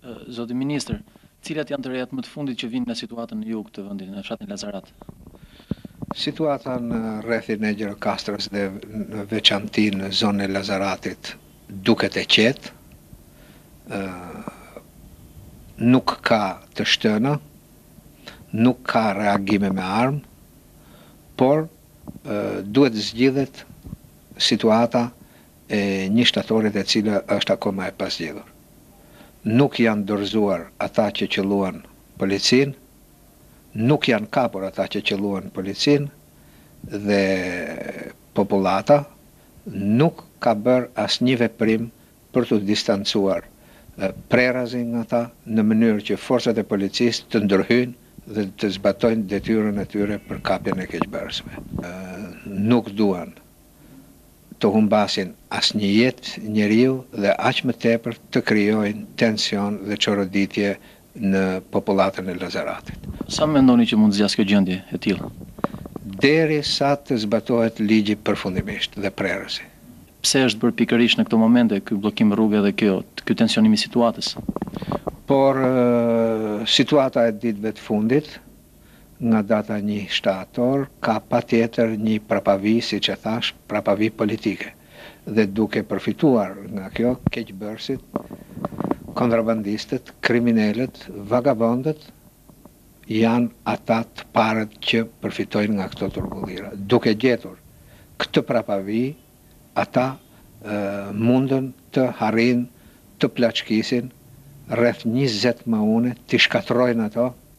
Zoti Ministër, cilat janë të rejat më të fundit që vinë nga situata në jug të vendit, në fshatin Lazarat? Situata në rrethin e Gjirokastrës dhe në veçanti në zonën e Lazaratit duket e qetë, nuk ka të shtëna, nuk ka reagime me armë, por duhet zgjidhet situata e një shtatorit e cila është akoma e pasgjidhur. Nuk janë dorëzuar ata që qelluan policin, nuk janë kapur ata që qelluan policin dhe popullata nuk ka bërë asnjë veprim për të distancuar prerëzin nga ta në mënyrë që forcat e policisë të ndërhyjnë dhe të zbatojnë detyrën e tyre për kapjen e keqbërësve. Nuk duan të humbasin asnjë jetë njeriu dhe aq më tepër të krijojnë tension dhe çoroditje në popullatën e Lazaratit. Sa mendoni që mund zgjas kjo gjendje e tillë? Derisa të zbatohet ligji përfundimisht dhe prerësi. Pse është bërë pikërisht në këto momente ky bllokim rrugë dhe ky tensionim i situatës? Por situata e ditëve të fundit, nga data 1 shtator, ka patjetër një prapavi, siç e thash, prapavi politike. Dhe duke përfituar nga kjo, keqbërësit, kontrabandistët, kriminalët, vagabondët, janë ata të parët që përfitojnë nga këto turbullira. Duke gjetur këtë prapavi, ata mundën të harrin, të plaçkisin rreth 20 maune, të shkatrojnë ato